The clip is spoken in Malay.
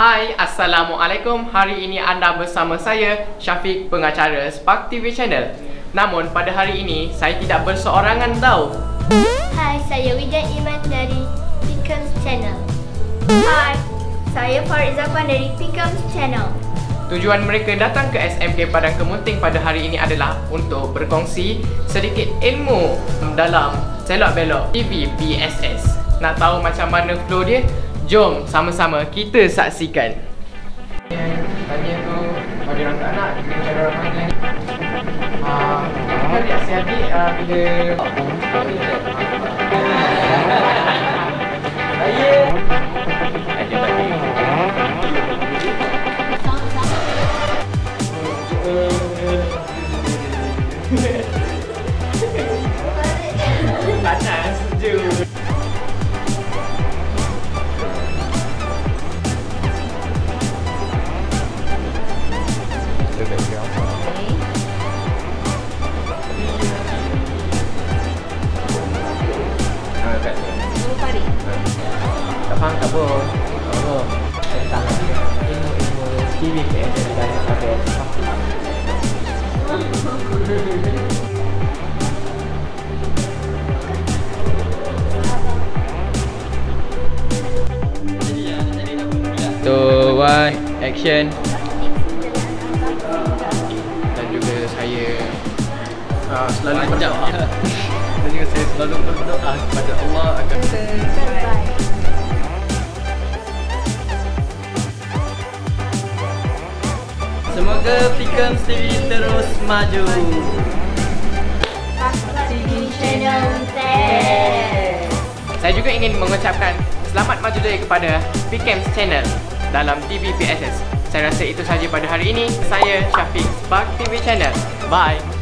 Hai, Assalamualaikum. Hari ini anda bersama saya, Syafiq, pengacara Spark TV Channel. Namun pada hari ini, saya tidak berseorangan tau. Hai, saya Wijan Iman dari PKem Channel. Hai, saya Farizah dari PKem Channel. Tujuan mereka datang ke SMK Padang Kemunting pada hari ini adalah untuk berkongsi sedikit ilmu dalam selok-belok TV PSS. Nak tahu macam mana flow dia? Jom sama-sama kita saksikan. Tanya tu pada orang tak nak, kita cara orang panggil ni. Adik-adik bila saya panas sejuk. Tak faham tak apa. Tentang ilmu-ilmu TV PSS Terengganu. So, one, action. Dan juga saya selalu berdoa. Dan juga saya selalu berdoa kepada Allah agar terbaik. Semoga P'Kems TV terus maju. TV Channel. Saya juga ingin mengucapkan selamat maju jaya kepada P'Kems Channel dalam TV PSS. Saya rasa itu sahaja pada hari ini. Saya Syafiq, Spark TV Channel. Bye.